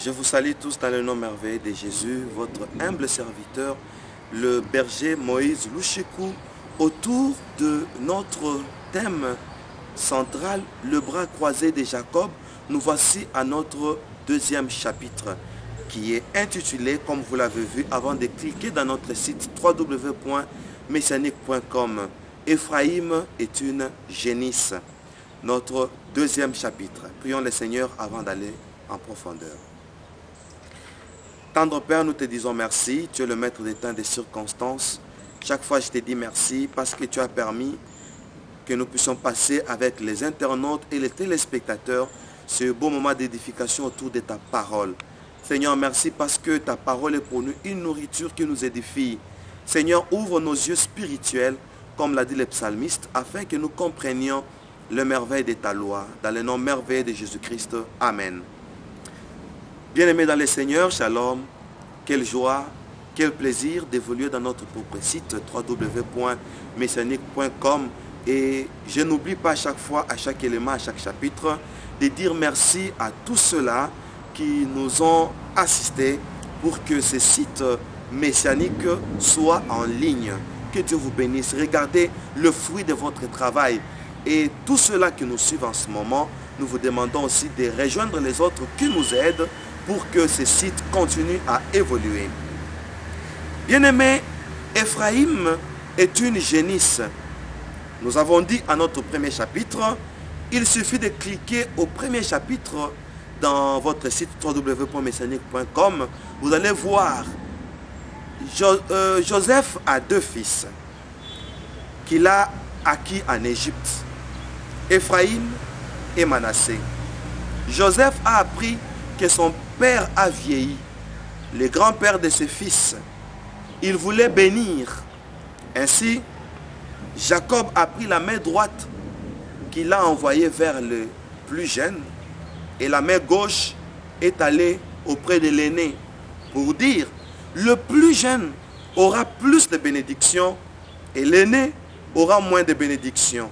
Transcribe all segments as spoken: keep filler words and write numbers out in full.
Je vous salue tous dans le nom merveilleux de Jésus, votre humble serviteur, le berger Moïse Louchikou, autour de notre thème central, le bras croisé de Jacob. Nous voici à notre deuxième chapitre, qui est intitulé, comme vous l'avez vu, avant de cliquer dans notre site w w w point messianique point com, Ephraïm est une génisse. Notre deuxième chapitre. Prions le Seigneur avant d'aller en profondeur. Tendre Père, nous te disons merci. Tu es le maître des temps et des circonstances. Chaque fois, je te dis merci parce que tu as permis que nous puissions passer avec les internautes et les téléspectateurs ce beau moment d'édification autour de ta parole. Seigneur, merci parce que ta parole est pour nous une nourriture qui nous édifie. Seigneur, ouvre nos yeux spirituels, comme l'a dit le psalmiste, afin que nous comprenions le merveille de ta loi. Dans le nom merveilleux de Jésus-Christ. Amen. Bien-aimés dans le Seigneur, shalom, quelle joie, quel plaisir d'évoluer dans notre propre site w w w point messianique point com. Et je n'oublie pas à chaque fois, à chaque élément, à chaque chapitre, de dire merci à tous ceux-là qui nous ont assistés pour que ce site messianique soit en ligne. Que Dieu vous bénisse. Regardez le fruit de votre travail. Et tous ceux-là qui nous suivent en ce moment, nous vous demandons aussi de rejoindre les autres qui nous aident pour que ce site continue à évoluer. Bien-aimé, Ephraïm est une génisse. Nous avons dit à notre premier chapitre, il suffit de cliquer au premier chapitre dans votre site w w w point messianique point com. Vous allez voir, jo euh, Joseph a deux fils qu'il a acquis en Égypte, Ephraïm et Manassé. Joseph a appris que son père a vieilli, le grand-père de ses fils. Il voulait bénir. Ainsi, Jacob a pris la main droite qu'il a envoyée vers le plus jeune et la main gauche est allée auprès de l'aîné pour dire le plus jeune aura plus de bénédictions et l'aîné aura moins de bénédictions.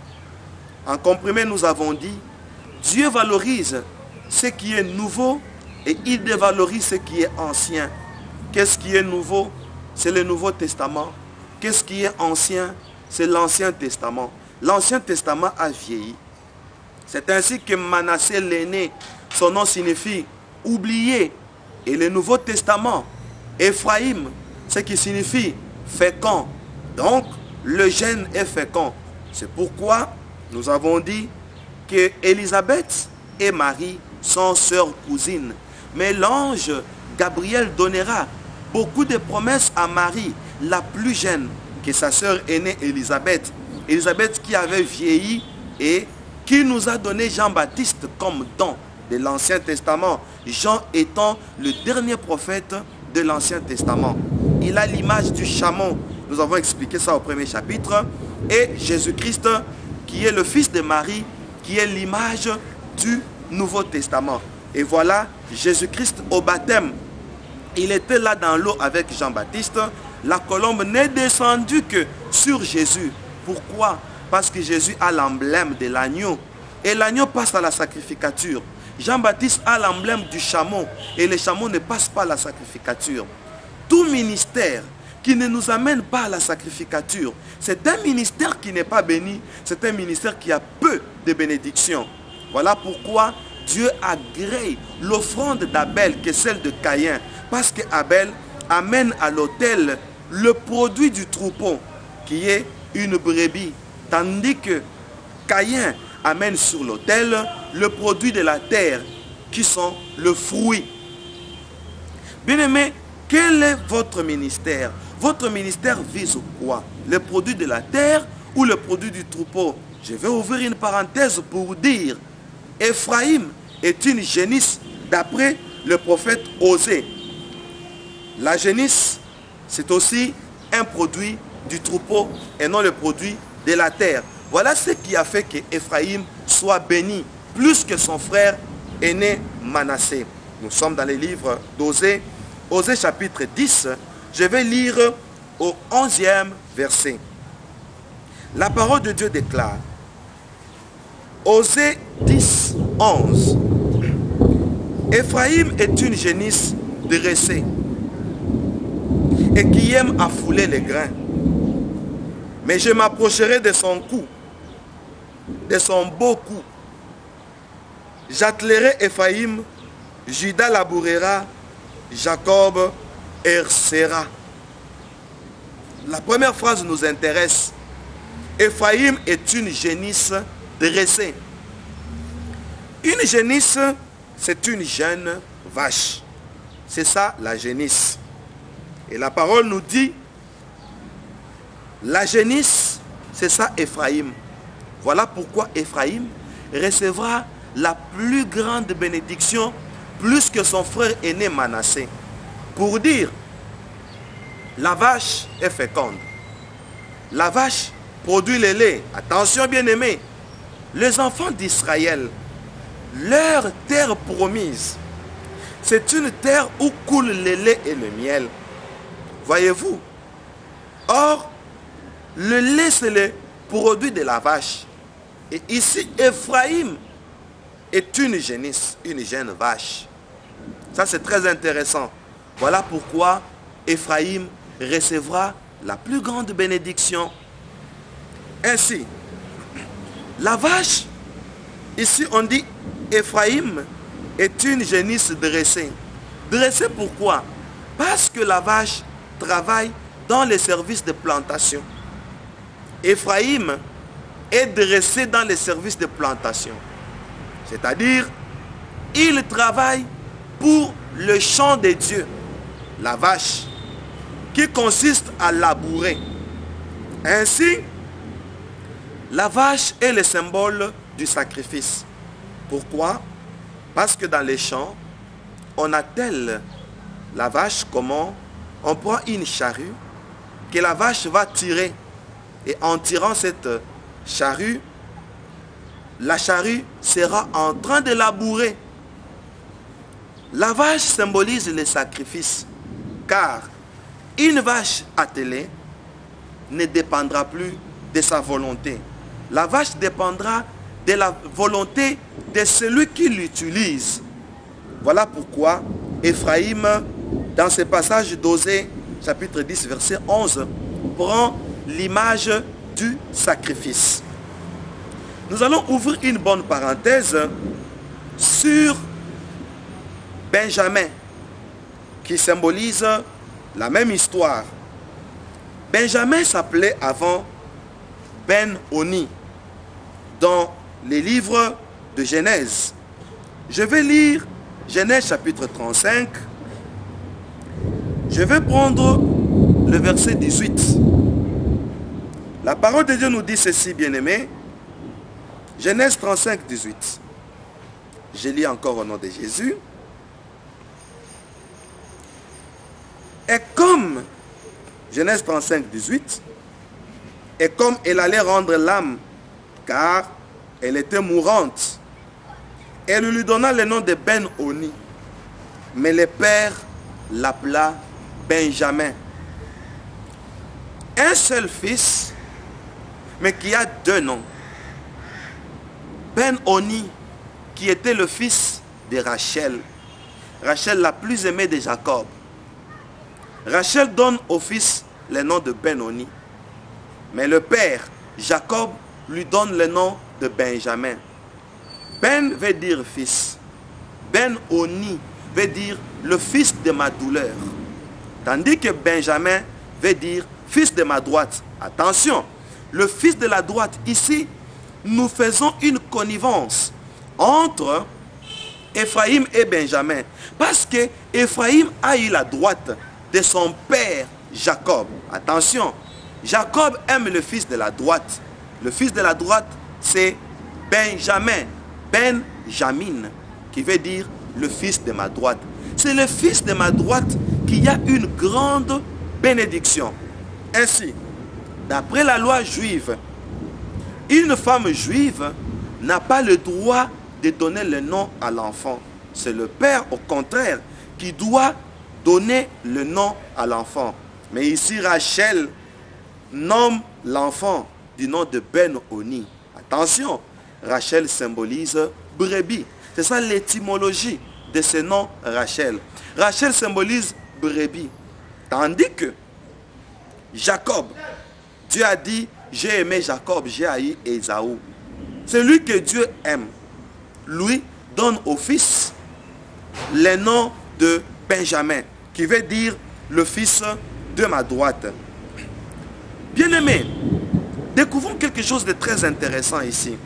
En comprimé, nous avons dit, Dieu valorise ce qui est nouveau et il dévalorise ce qui est ancien. Qu'est-ce qui est nouveau? C'est le Nouveau Testament. Qu'est-ce qui est ancien? C'est l'Ancien Testament. L'Ancien Testament a vieilli. C'est ainsi que Manassé l'aîné, son nom signifie oublié. Et le Nouveau Testament, Ephraïm, ce qui signifie fécond. Donc, le jeune est fécond. C'est pourquoi nous avons dit que Élisabeth et Marie sont sœurs cousines. Mais l'ange Gabriel donnera beaucoup de promesses à Marie, la plus jeune, que sa sœur aînée Élisabeth. Élisabeth qui avait vieilli et qui nous a donné Jean-Baptiste comme don de l'Ancien Testament. Jean étant le dernier prophète de l'Ancien Testament. Il a l'image du chameau. Nous avons expliqué ça au premier chapitre. Et Jésus-Christ, qui est le fils de Marie, qui est l'image du Nouveau Testament. Et voilà, Jésus-Christ au baptême. Il était là dans l'eau avec Jean-Baptiste. La colombe n'est descendue que sur Jésus. Pourquoi? Parce que Jésus a l'emblème de l'agneau. Et l'agneau passe à la sacrificature. Jean-Baptiste a l'emblème du chameau. Et le chameau ne passe pas à la sacrificature. Tout ministère qui ne nous amène pas à la sacrificature, c'est un ministère qui n'est pas béni. C'est un ministère qui a peu de bénédictions. Voilà pourquoi Dieu agrée l'offrande d'Abel que celle de Caïn. Parce qu'Abel amène à l'autel le produit du troupeau, qui est une brebis. Tandis que Caïn amène sur l'autel le produit de la terre, qui sont le fruit. Bien-aimés, quel est votre ministère? Votre ministère vise quoi? Le produit de la terre ou le produit du troupeau? Je vais ouvrir une parenthèse pour dire, Ephraïm est une génisse d'après le prophète Osée. La génisse, c'est aussi un produit du troupeau et non le produit de la terre. Voilà ce qui a fait que Ephraïm soit béni plus que son frère aîné Manassé. Nous sommes dans les livres d'Osée, Osée chapitre dix. Je vais lire au onzième verset. La parole de Dieu déclare, Osée dix, onze. Ephraïm est une génisse dressée et qui aime à fouler les grains. Mais je m'approcherai de son cou, de son beau cou. J'attelerai Ephraïm, Judas labourera, Jacob hercera. La première phrase nous intéresse. Ephraïm est une génisse dressée. Une génisse, c'est une jeune vache. C'est ça la génisse. Et la parole nous dit, la génisse, c'est ça Ephraïm. Voilà pourquoi Ephraïm recevra la plus grande bénédiction, plus que son frère aîné Manassé. Pour dire, la vache est féconde. La vache produit le lait. Attention bien-aimés, les enfants d'Israël, leur terre promise, c'est une terre où coule le lait et le miel. Voyez-vous? Or, le lait, c'est le produit de la vache. Et ici, Ephraïm est une génisse, une jeune vache. Ça, c'est très intéressant. Voilà pourquoi Ephraïm recevra la plus grande bénédiction. Ainsi, la vache, ici on dit Ephraïm est une génisse dressée. Dressée pourquoi? Parce que la vache travaille dans les services de plantation. Ephraïm est dressé dans les services de plantation. C'est-à-dire, il travaille pour le champ de Dieu, la vache, qui consiste à labourer. Ainsi, la vache est le symbole du sacrifice. Pourquoi? Parce que dans les champs, on attelle la vache comment? On prend une charrue que la vache va tirer. Et en tirant cette charrue, la charrue sera en train de labourer. La vache symbolise le sacrifice, car une vache attelée ne dépendra plus de sa volonté. La vache dépendra de la volonté de celui qui l'utilise. Voilà pourquoi Ephraïm, dans ce passage d'Osée, chapitre dix, verset onze, prend l'image du sacrifice. Nous allons ouvrir une bonne parenthèse sur Benjamin, qui symbolise la même histoire. Benjamin s'appelait avant Ben-Oni dans les livres de Genèse. Je vais lire Genèse chapitre trente-cinq. Je vais prendre le verset dix-huit. La parole de Dieu nous dit ceci, bien-aimés. Genèse trente-cinq, dix-huit. Je lis encore au nom de Jésus. Et comme, Genèse trente-cinq, dix-huit, et comme elle allait rendre l'âme, car elle était mourante, elle lui donna le nom de Ben-Oni. Mais le père l'appela Benjamin. Un seul fils, mais qui a deux noms. Ben-Oni, qui était le fils de Rachel. Rachel la plus aimée de Jacob. Rachel donne au fils le nom de Ben-Oni. Mais le père, Jacob, lui donne le nom de Benjamin. Ben veut dire fils. Ben-Oni veut dire le fils de ma douleur. Tandis que Benjamin veut dire fils de ma droite. Attention, le fils de la droite, ici, nous faisons une connivence entre Ephraïm et Benjamin. Parce que Ephraïm a eu la droite de son père Jacob. Attention, Jacob aime le fils de la droite. Le fils de la droite, c'est Benjamin. Benjamin, qui veut dire le fils de ma droite. C'est le fils de ma droite qui a une grande bénédiction. Ainsi, d'après la loi juive, une femme juive n'a pas le droit de donner le nom à l'enfant. C'est le père, au contraire, qui doit donner le nom à l'enfant. Mais ici, Rachel nomme l'enfant du nom de Ben-Oni. Attention, Rachel symbolise brebis. C'est ça l'étymologie de ce nom Rachel. Rachel symbolise brebis. Tandis que Jacob, Dieu a dit, j'ai aimé Jacob, j'ai haï Ésaü. Celui que Dieu aime, lui donne au fils le nom de Benjamin, qui veut dire le fils de ma droite. Bien-aimés, découvrons quelque chose de très intéressant ici.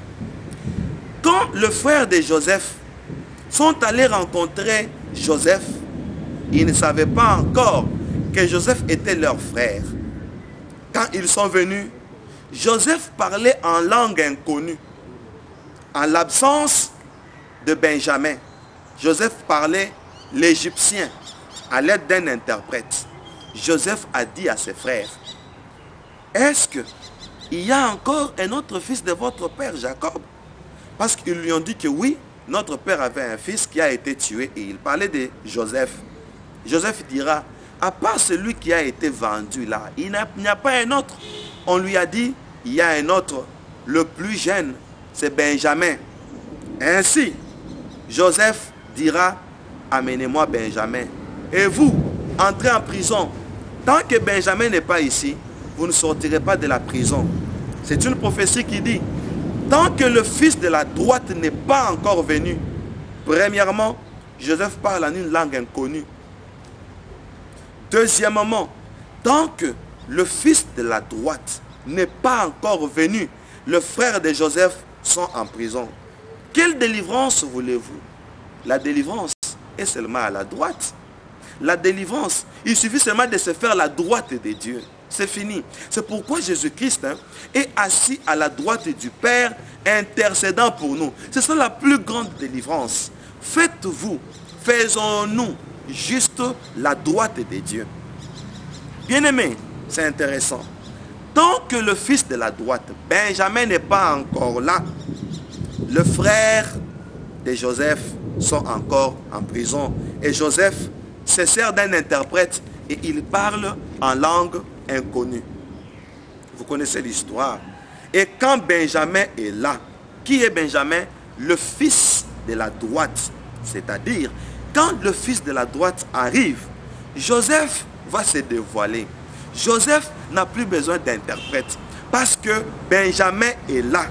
Quand le frère de Joseph sont allés rencontrer Joseph, ils ne savaient pas encore que Joseph était leur frère. Quand ils sont venus, Joseph parlait en langue inconnue. En l'absence de Benjamin, Joseph parlait l'égyptien à l'aide d'un interprète. Joseph a dit à ses frères, est-ce qu'il y a encore un autre fils de votre père Jacob? Parce qu'ils lui ont dit que oui, notre père avait un fils qui a été tué et il parlait de Joseph. Joseph dira, à part celui qui a été vendu là, il n'y a, a pas un autre. On lui a dit, il y a un autre, le plus jeune, c'est Benjamin. Ainsi, Joseph dira, amenez-moi Benjamin. Et vous, entrez en prison. Tant que Benjamin n'est pas ici, vous ne sortirez pas de la prison. C'est une prophétie qui dit, tant que le fils de la droite n'est pas encore venu, premièrement, Joseph parle en une langue inconnue. Deuxièmement, tant que le fils de la droite n'est pas encore venu, les frères de Joseph sont en prison. Quelle délivrance voulez-vous? La délivrance est seulement à la droite. La délivrance, il suffit seulement de se faire la droite de Dieu. C'est fini. C'est pourquoi Jésus-Christ hein, est assis à la droite du Père, intercédant pour nous. C'est ça la plus grande délivrance. Faites-vous, faisons-nous juste la droite de Dieu. Bien-aimé, c'est intéressant. Tant que le fils de la droite, Benjamin, n'est pas encore là, le frère de Joseph sont encore en prison. Et Joseph se sert d'un interprète et il parle en langue inconnue. Vous connaissez l'histoire. Et quand Benjamin est là, qui est Benjamin? Le fils de la droite. C'est-à-dire, quand le fils de la droite arrive, Joseph va se dévoiler. Joseph n'a plus besoin d'interprète parce que Benjamin est là.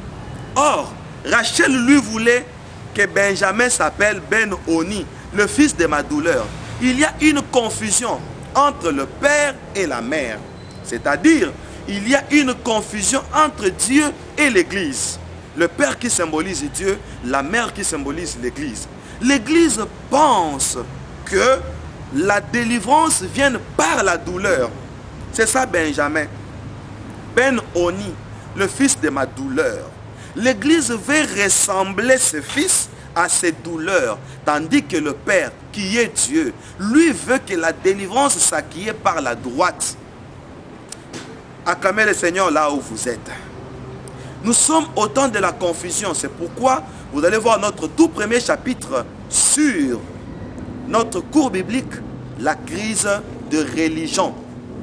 Or, Rachel lui voulait que Benjamin s'appelle Ben-Oni, le fils de ma douleur. Il y a une confusion entre le père et la mère. C'est-à-dire, il y a une confusion entre Dieu et l'Église. Le père qui symbolise Dieu, la mère qui symbolise l'Église. L'Église pense que la délivrance vient par la douleur. C'est ça Benjamin. Ben-Oni, le fils de ma douleur. L'Église veut ressembler ce fils à ses douleurs, tandis que le Père, qui est Dieu, lui veut que la délivrance s'acquiert par la droite. Acclamez le Seigneur là où vous êtes. Nous sommes au temps de la confusion. C'est pourquoi vous allez voir notre tout premier chapitre sur notre cours biblique, la crise de religion.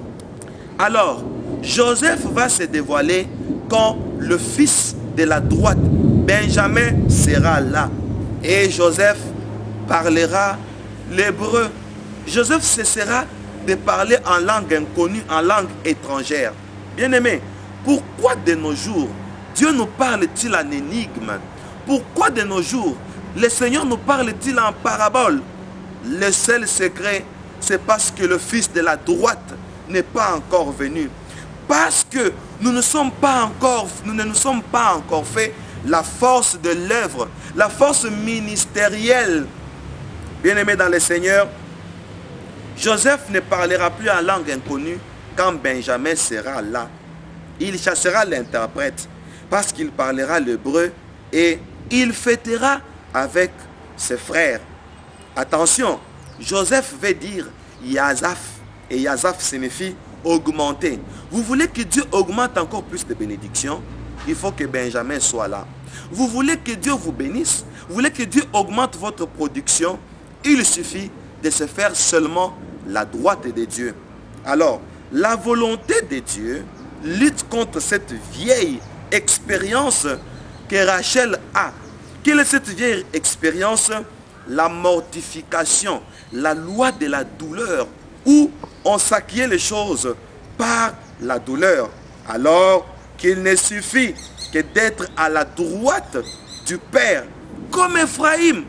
Alors, Joseph va se dévoiler quand le fils de la droite, Benjamin, sera là. Et Joseph parlera l'hébreu. Joseph cessera de parler en langue inconnue, en langue étrangère. Bien-aimés, pourquoi de nos jours, Dieu nous parle-t-il en énigme? Pourquoi de nos jours, le Seigneur nous parle-t-il en parabole? Le seul secret, c'est parce que le fils de la droite n'est pas encore venu. Parce que nous ne sommes pas encore, nous ne nous sommes pas encore fait la force de l'œuvre, la force ministérielle. Bien-aimés dans le Seigneur, Joseph ne parlera plus en langue inconnue quand Benjamin sera là. Il chassera l'interprète parce qu'il parlera l'hébreu et il fêtera avec ses frères. Attention, Joseph veut dire Yazaph et Yazaph signifie augmenter. Vous voulez que Dieu augmente encore plus de bénédictions? Il faut que Benjamin soit là. Vous voulez que Dieu vous bénisse? Vous voulez que Dieu augmente votre production? Il suffit de se faire seulement la droite de Dieu. Alors, la volonté de Dieu lutte contre cette vieille expérience que Rachel a. Quelle est cette vieille expérience? la mortification, la loi de la douleur, où on s'acquiert les choses par la douleur, alors qu'il ne suffit que d'être à la droite du Père, comme Ephraïm.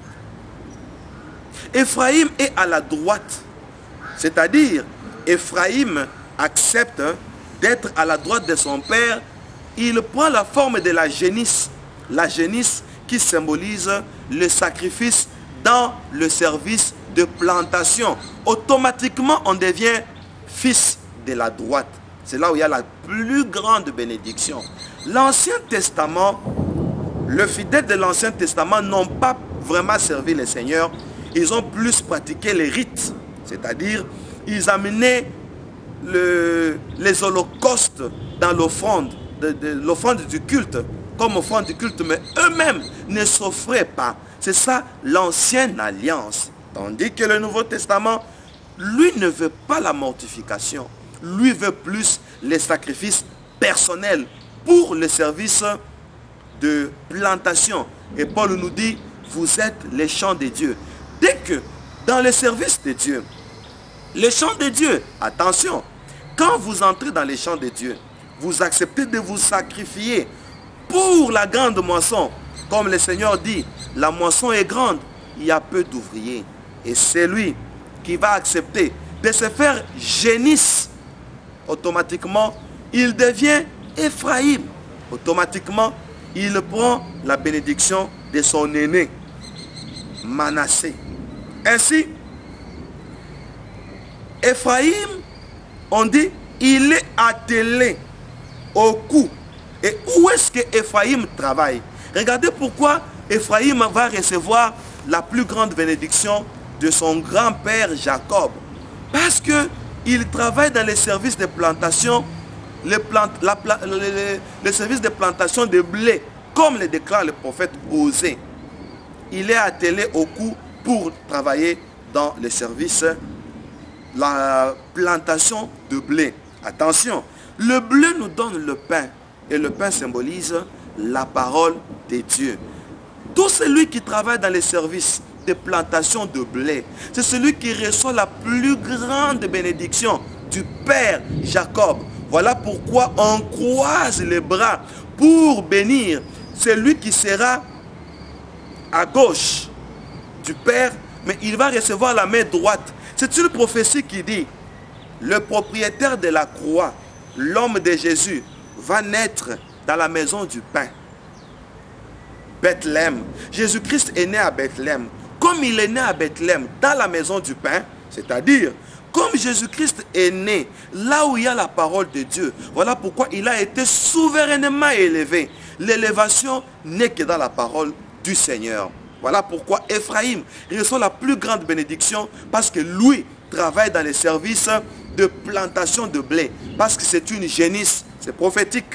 Ephraïm est à la droite, c'est-à-dire Ephraïm accepte d'être à la droite de son père. Il prend la forme de la génisse, la génisse qui symbolise le sacrifice dans le service de plantation. Automatiquement, on devient fils de la droite. C'est là où il y a la plus grande bénédiction. L'Ancien Testament, le fidèle de l'Ancien Testament n'ont pas vraiment servi le Seigneur. Ils ont plus pratiqué les rites, c'est-à-dire ils amenaient le, les holocaustes dans l'offrande, de, de, l'offrande du culte, comme offrande du culte, mais eux-mêmes ne s'offraient pas. C'est ça l'ancienne alliance. Tandis que le Nouveau Testament, lui ne veut pas la mortification. Lui veut plus les sacrifices personnels pour le service de plantation. Et Paul nous dit, vous êtes les champs de Dieu. Dès que dans le service de Dieu, les champs de Dieu, attention, quand vous entrez dans les champs de Dieu, vous acceptez de vous sacrifier pour la grande moisson. Comme le Seigneur dit, la moisson est grande, il y a peu d'ouvriers. Et c'est lui qui va accepter de se faire génisse. Automatiquement, il devient Ephraïm. Automatiquement, il prend la bénédiction de son aîné, Manassé. Ainsi, Ephraïm, on dit, il est attelé au cou. Et où est-ce que Ephraïm travaille? Regardez pourquoi Ephraïm va recevoir la plus grande bénédiction de son grand-père Jacob. Parce qu'il travaille dans les services de plantation, les, plant, la, les, les services de plantation de blé, comme le déclare le prophète Osée. Il est attelé au cou pour travailler dans les services, la plantation de blé. Attention, le blé nous donne le pain, et le pain symbolise la parole de Dieu. Tout celui qui travaille dans les services de plantation de blé, c'est celui qui reçoit la plus grande bénédiction du Père Jacob. Voilà pourquoi on croise les bras pour bénir celui qui sera à gauche du Père, mais il va recevoir la main droite. C'est une prophétie qui dit, le propriétaire de la croix, l'homme de Jésus, va naître dans la maison du pain. Bethléem. Jésus-Christ est né à Bethléem. Comme il est né à Bethléem, dans la maison du pain, c'est-à-dire, comme Jésus-Christ est né là où il y a la parole de Dieu, voilà pourquoi il a été souverainement élevé. L'élévation n'est que dans la parole du Seigneur. Voilà pourquoi Ephraïm reçoit la plus grande bénédiction, parce que lui travaille dans les services de plantation de blé, parce que c'est une génisse, c'est prophétique.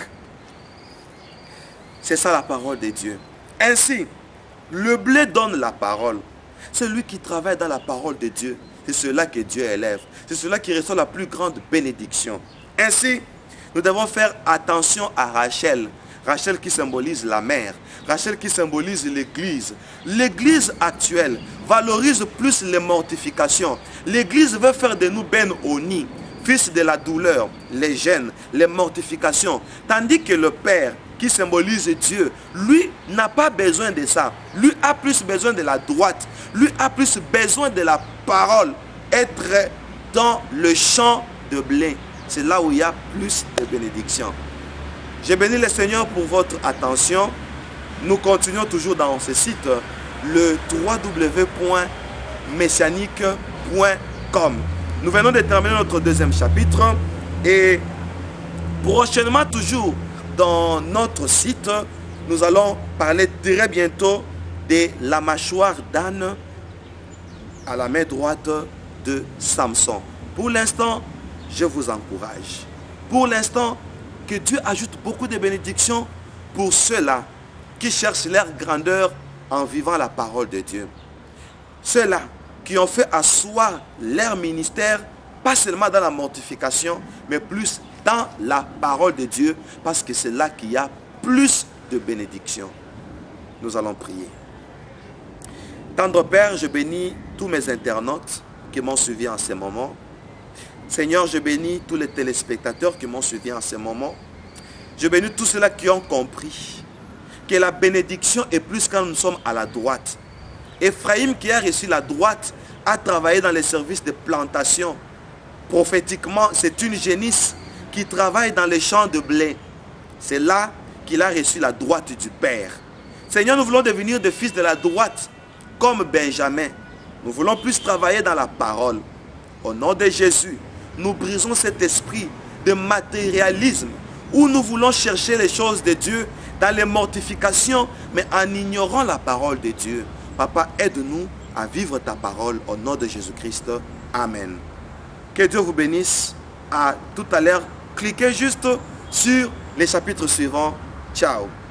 C'est ça la parole de Dieu. Ainsi, le blé donne la parole. Celui qui travaille dans la parole de Dieu, c'est cela que Dieu élève. C'est cela qui reçoit la plus grande bénédiction. Ainsi, nous devons faire attention à Rachel. Rachel qui symbolise la mère. Rachel qui symbolise l'église. L'église actuelle valorise plus les mortifications. L'église veut faire de nous Ben Oni, fils de la douleur, les gênes, les mortifications. Tandis que le Père, qui symbolise Dieu, lui n'a pas besoin de ça. Lui a plus besoin de la droite. Lui a plus besoin de la parole. Être dans le champ de blé. C'est là où il y a plus de bénédictions. Je bénis le Seigneur pour votre attention. Nous continuons toujours dans ce site, le w w w point messianique point com. Nous venons de terminer notre deuxième chapitre et prochainement toujours dans notre site, nous allons parler très bientôt de la mâchoire d'âne à la main droite de Samson. Pour l'instant, je vous encourage. Pour l'instant, que Dieu ajoute beaucoup de bénédictions pour ceux-là qui cherchent leur grandeur en vivant la parole de Dieu. Ceux-là qui ont fait asseoir leur ministère, pas seulement dans la mortification, mais plus dans la parole de Dieu, parce que c'est là qu'il y a plus de bénédictions. Nous allons prier. Tendre Père, je bénis tous mes internautes qui m'ont suivi en ce moment. Seigneur, je bénis tous les téléspectateurs qui m'ont suivi en ce moment. Je bénis tous ceux-là qui ont compris que la bénédiction est plus quand nous sommes à la droite. Ephraïm qui a reçu la droite a travaillé dans les services de plantation. Prophétiquement, c'est une génisse qui travaille dans les champs de blé. C'est là qu'il a reçu la droite du Père. Seigneur, nous voulons devenir des fils de la droite comme Benjamin. Nous voulons plus travailler dans la parole. Au nom de Jésus, nous brisons cet esprit de matérialisme où nous voulons chercher les choses de Dieu dans les mortifications, mais en ignorant la parole de Dieu. Papa, aide-nous à vivre ta parole au nom de Jésus-Christ. Amen. Que Dieu vous bénisse. À tout à l'heure. Cliquez juste sur les chapitres suivants. Ciao.